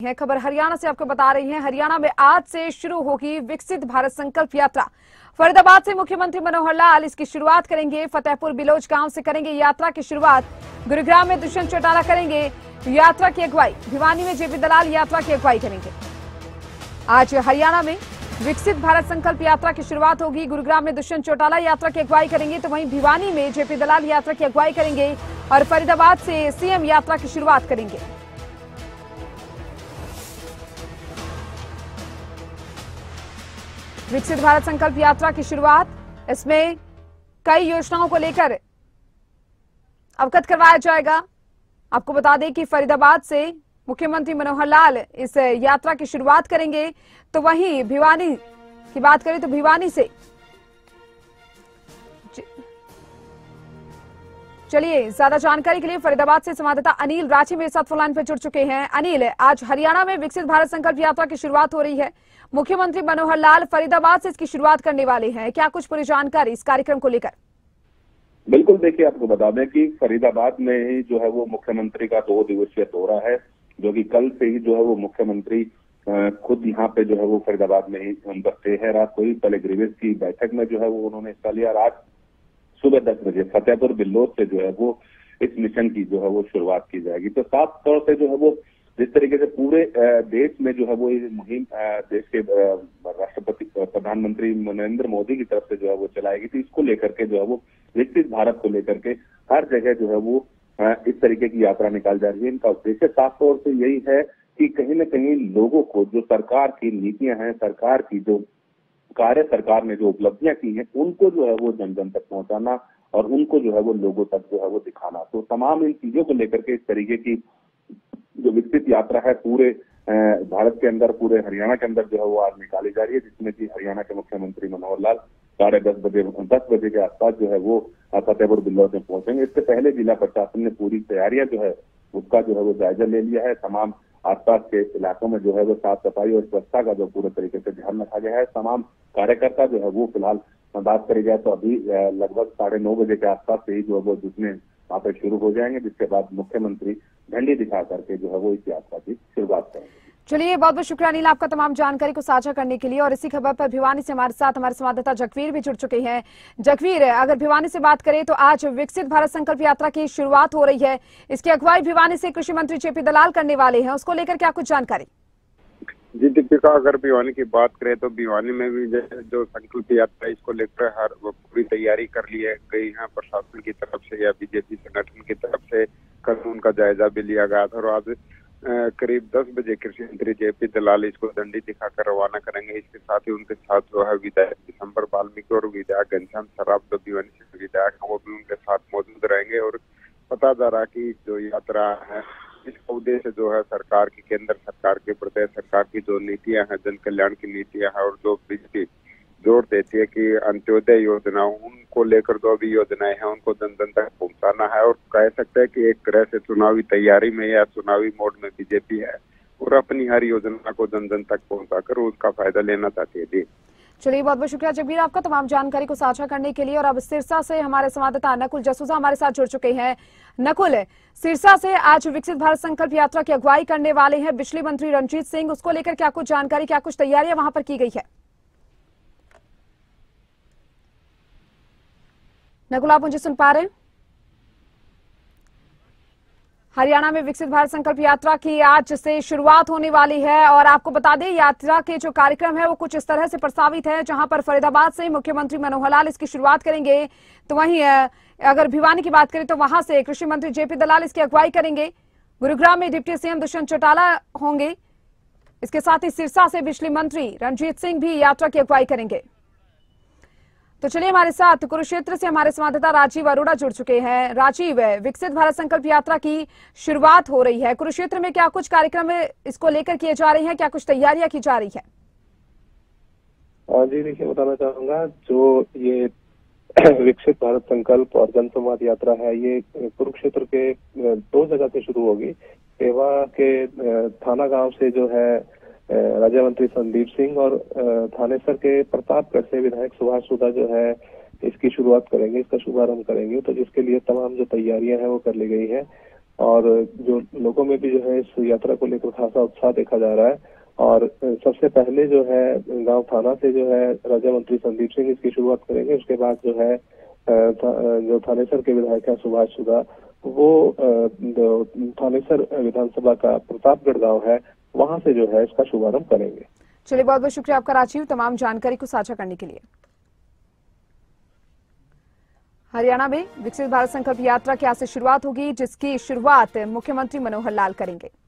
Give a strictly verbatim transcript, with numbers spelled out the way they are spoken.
है। खबर हरियाणा से आपको बता रही है। हरियाणा में आज से शुरू होगी विकसित भारत संकल्प यात्रा। फरीदाबाद से मुख्यमंत्री मनोहर लाल इसकी शुरुआत करेंगे। फतेहपुर बिलोच गांव से करेंगे यात्रा की शुरुआत। गुरुग्राम में दुष्यंत चौटाला करेंगे यात्रा की अगुवाई। भिवानी में जेपी दलाल यात्रा की अगुवाई करेंगे। आज हरियाणा में विकसित भारत संकल्प यात्रा की शुरुआत होगी। गुरुग्राम में दुष्यंत चौटाला यात्रा की अगुवाई करेंगे, तो वहीं भिवानी में जेपी दलाल यात्रा की अगुवाई करेंगे और फरीदाबाद से सीएम यात्रा की शुरुआत करेंगे। विकसित भारत संकल्प यात्रा की शुरुआत, इसमें कई योजनाओं को लेकर अवगत करवाया जाएगा। आपको बता दें कि फरीदाबाद से मुख्यमंत्री मनोहर लाल इस यात्रा की शुरुआत करेंगे, तो वहीं भिवानी की बात करें तो भिवानी से चलिए ज्यादा जानकारी के लिए फरीदाबाद से संवाददाता अनिल रांची मेरे साथ फोन लाइन पर जुड़ चुके हैं। अनिल, आज हरियाणा में विकसित भारत संकल्प यात्रा की शुरुआत हो रही है। मुख्यमंत्री मनोहर लाल फरीदाबाद से इसकी शुरुआत करने वाले हैं। क्या कुछ पूरी जानकारी इस कार्यक्रम को लेकर? बिल्कुल, देखिए आपको बता दें कि फरीदाबाद में ही जो है वो मुख्यमंत्री का दो दिवसीय दौरा है, जो कि कल से ही जो है वो मुख्यमंत्री खुद यहाँ पे जो है वो फरीदाबाद में ही उनका स्टे है। रात को ही पहले ग्रीवेज की बैठक में जो है वो उन्होंने हिस्सा लिया। रात सुबह दस बजे फतेहपुर बिल्लोच से जो है वो इस मिशन की जो है वो शुरुआत की जाएगी। तो साफ तौर से जो है वो जिस तरीके से पूरे देश में जो है वो ये मुहिम देश के राष्ट्रपति प्रधानमंत्री नरेंद्र मोदी की तरफ से जो है वो चलाएगी, तो इसको लेकर के जो है वो विकसित भारत को लेकर के हर जगह जो है वो इस तरीके की यात्रा निकाल जा रही है। इनका उद्देश्य साफ तौर से यही है कि कहीं न कहीं लोगों को जो सरकार की नीतियां हैं, सरकार की जो कार्य सरकार ने जो उपलब्धियां की हैं, उनको जो है वो जन जन तक पहुंचाना और उनको जो है वो लोगों तक जो है वो दिखाना। तो तमाम इन चीजों को लेकर के इस तरीके की जो विकसित यात्रा है पूरे भारत के अंदर, पूरे हरियाणा के अंदर जो है वो आज निकाली जा रही है, जिसमें कि हरियाणा के मुख्यमंत्री मनोहर लाल साढ़े दस बजे दस बजे के आसपास जो है वो फतेहपुर बिल्लोच में पहुंचेंगे। इससे पहले जिला प्रशासन ने पूरी तैयारियां जो है उसका जो है वो जायजा ले लिया है। तमाम आसपास के इलाकों में जो है वो साफ सफाई और स्वच्छता का जो पूरे तरीके से ध्यान रखा गया है। तमाम कार्यकर्ता जो है वो फिलहाल बात करी जाए तो अभी लगभग साढ़े नौ बजे के आसपास से ही जो है वो जुटने वहां पे शुरू हो जाएंगे, जिसके बाद मुख्यमंत्री झंडी दिखा करके जो है वो इस यात्रा की शुरुआत करेंगे। चलिए, बहुत बहुत शुक्रिया अनिल आपका तमाम जानकारी को साझा करने के लिए। और इसी खबर पर भिवानी से हमारे साथ हमारे संवाददाता जगवीर भी जुड़ चुके हैं। जगवीर, अगर भिवानी से बात करें तो आज विकसित भारत संकल्प यात्रा की शुरुआत हो रही है। इसकी अगुवाई भिवानी से कृषि मंत्री जेपी दलाल करने वाले हैं, उसको लेकर क्या कुछ जानकारी? जी दीपिका, अगर भिवानी की बात करें तो भिवानी में भी जो संकल्प यात्रा इसको लेकर हर पूरी तैयारी कर ली है गई है प्रशासन की तरफ से या बीजेपी संगठन की तरफ से। कल उनका जायजा भी लिया गया था और आज करीब दस बजे कृषि मंत्री जेपी दलाल इसको झंडी दिखाकर रवाना करेंगे। इसके साथ ही उनके साथ जो है विधायक दिसंबर वाल्मीकि और विधायक घनश्याम सराफ जो भिवानी से विधायक वो भी उनके साथ मौजूद रहेंगे। और पता जा रहा कि जो यात्रा है इसका उद्देश्य जो है सरकार की, केंद्र सरकार की, प्रदेश सरकार की जो नीतियां हैं, जन कल्याण की नीतियां हैं और जो बीजेपी जोर देती है कि अंत्योदय योजना, उनको लेकर जो भी योजनाएं हैं उनको जन जन तक पहुंचाना है। और कह सकते हैं कि एक तरह से चुनावी तैयारी में या चुनावी मोड में बीजेपी है और अपनी हर योजना को जन जन तक पहुंचाकर उसका फायदा लेना चाहती है। जी चलिए, बहुत बहुत शुक्रिया जगवीर आपका तमाम जानकारी को साझा करने के लिए। और अब सिरसा से हमारे संवाददाता नकुल जसूजा हमारे साथ जुड़ चुके हैं। नकुल, सिरसा से आज विकसित भारत संकल्प यात्रा की अगुवाई करने वाले हैं बिजली मंत्री रणजीत सिंह, उसको लेकर क्या कुछ जानकारी, क्या कुछ तैयारियां वहां पर की गई है? नकुल, आप मुझे सुन पा रहे हैं? हरियाणा में विकसित भारत संकल्प यात्रा की आज से शुरुआत होने वाली है और आपको बता दें यात्रा के जो कार्यक्रम है वो कुछ इस तरह से प्रस्तावित है, जहां पर फरीदाबाद से मुख्यमंत्री मनोहर लाल इसकी शुरुआत करेंगे, तो वहीं अगर भिवानी की बात करें तो वहां से कृषि मंत्री जेपी दलाल इसकी अगुवाई करेंगे। गुरुग्राम में डिप्टी सीएम दुष्यंत चौटाला होंगे। इसके साथ ही सिरसा से बिजली मंत्री रणजीत सिंह भी यात्रा की अगुवाई करेंगे। तो चलिए, हमारे साथ कुरुक्षेत्र से हमारे संवाददाता राजीव अरोड़ा जुड़ चुके हैं। राजीव, विकसित भारत संकल्प यात्रा की शुरुआत हो रही है, कुरुक्षेत्र में क्या कुछ कार्यक्रम इसको लेकर किए जा रहे हैं, क्या कुछ तैयारियां की जा रही है? जी देखिए, बताना चाहूंगा जो ये विकसित भारत संकल्प और जन संवाद यात्रा है ये कुरुक्षेत्र के दो जगह से शुरू होगी। सेवा के थाना गांव से जो है राज्य मंत्री संदीप सिंह और थानेसर के प्रतापगढ़ से विधायक सुभाष सुधा जो है इसकी शुरुआत करेंगे, इसका शुभारंभ करेंगे। तो जिसके लिए तमाम जो तैयारियां हैं वो कर ली गई है। और जो लोगों में भी जो है इस यात्रा को लेकर खासा उत्साह देखा जा रहा है। और सबसे पहले जो है गांव थाना से जो है राज्य मंत्री संदीप सिंह इसकी शुरुआत करेंगे। उसके बाद जो है जो थानेसर के विधायक है सुभाष सुधा, वो थानेसर विधानसभा का प्रतापगढ़ गांव है, वहां से जो है इसका शुभारंभ करेंगे। चलिए, बहुत बहुत शुक्रिया आपका राजीव, तमाम जानकारी को साझा करने के लिए। हरियाणा में विकसित भारत संकल्प यात्रा की आज से शुरुआत होगी, जिसकी शुरुआत मुख्यमंत्री मनोहर लाल करेंगे।